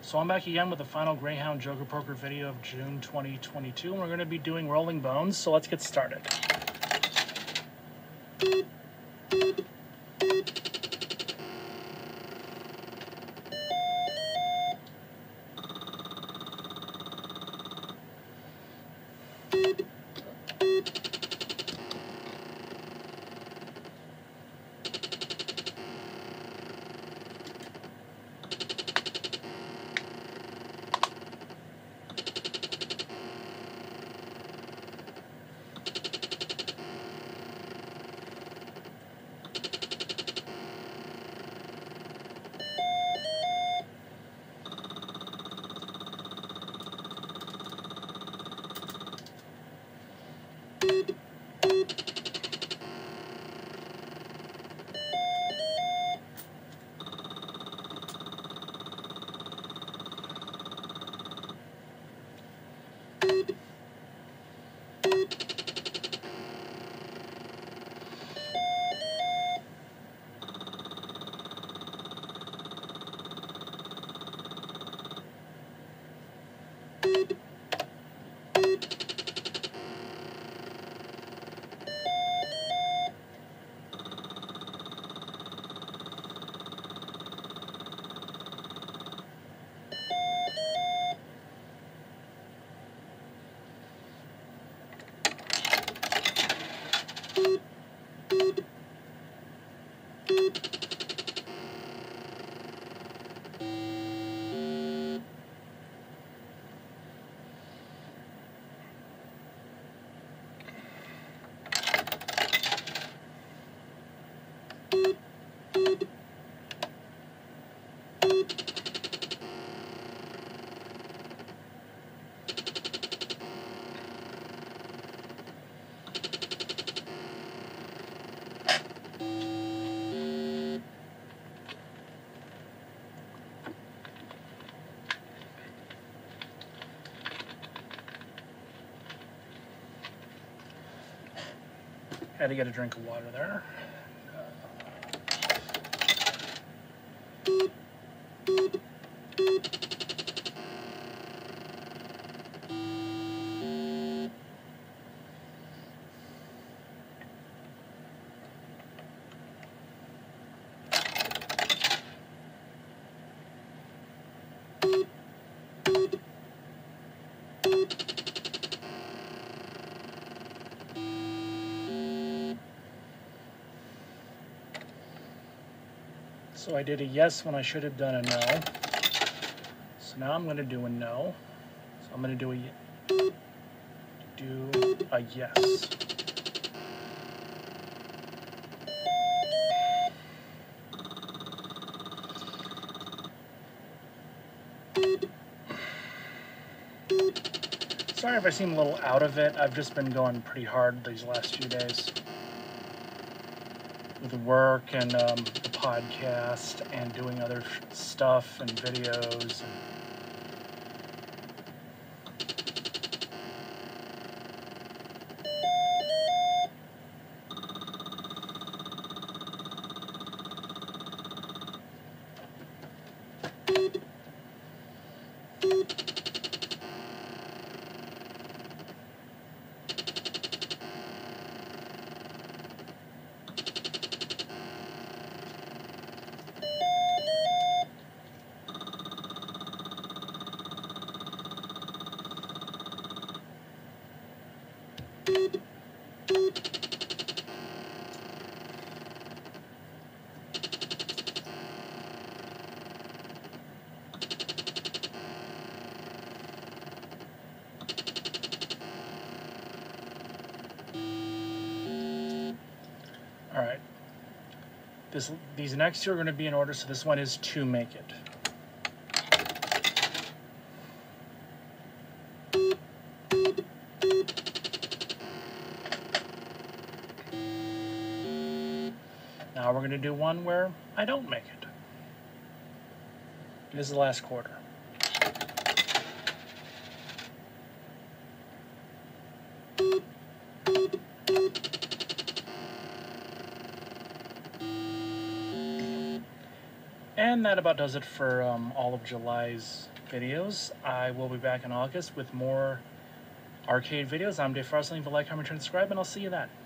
So I'm back again with the final Greyhound Joker Poker video of June 2022, and we're going to be doing Rolling Bones, so let's get started. Had to get a drink of water there. So I did a yes when I should have done a no. So now I'm going to do a no. So I'm going to do a yes. Sorry if I seem a little out of it. I've just been going pretty hard these last few days with work and the podcast and doing other stuff and videos. All right. These next two are going to be in order, so this one is to make it. Now we're going to do one where I don't make it. This is the last quarter. And that about does it for all of July's videos. I will be back in August with more arcade videos. I'm Dave Frost. Leave a like, comment, and subscribe, and I'll see you then.